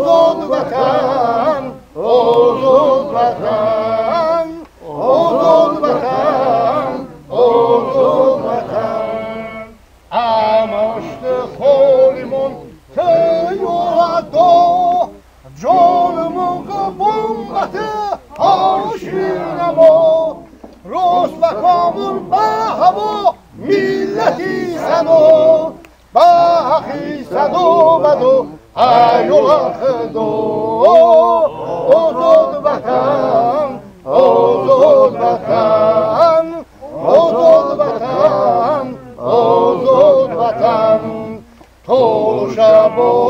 آزاد وطن آزاد وطن آزاد وطن آزاد وطن امشت خالیمون تیوهدا جانمون قبومت آشینما روز و کامل به هوا ملتی صدا بخی صدا بدو ایوه خدا آزاد وطن آزاد وطن آزاد وطن آزاد وطن تو شب